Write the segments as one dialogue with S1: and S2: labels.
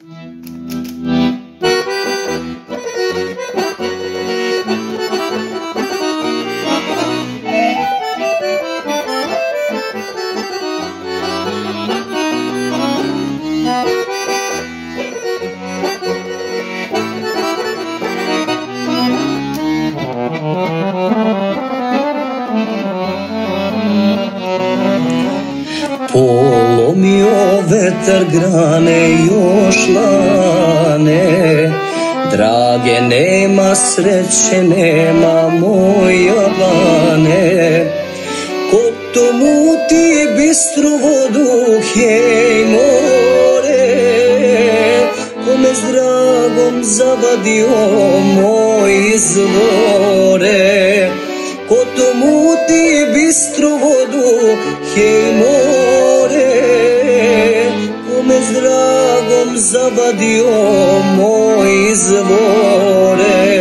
S1: Polomio vetar grane još lane, drage nema sreće, nema moja bane. Ko to muti bistru vodu, hej more, kome s dragom zavadio moj izvore. Ko to muti bistru vodu, hej more, kome s dragom zavadio moj izvore.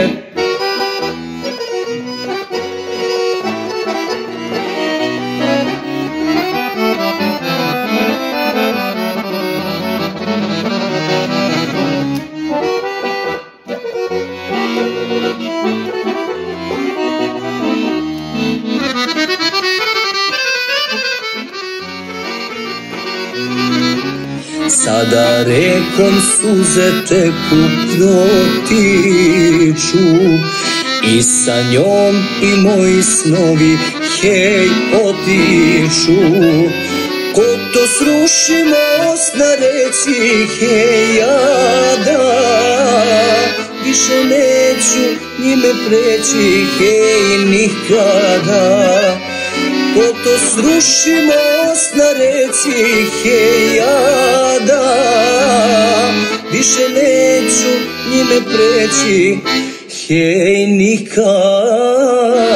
S1: Sada rekom suze teku protiču i sa njom i moji snovi hej otiču. Ko to sruši most na reci, hej jada, više neću njime preći, hej nikada. Ko to sruši most na reci, hej jada, više neću njime preći, hej nikada.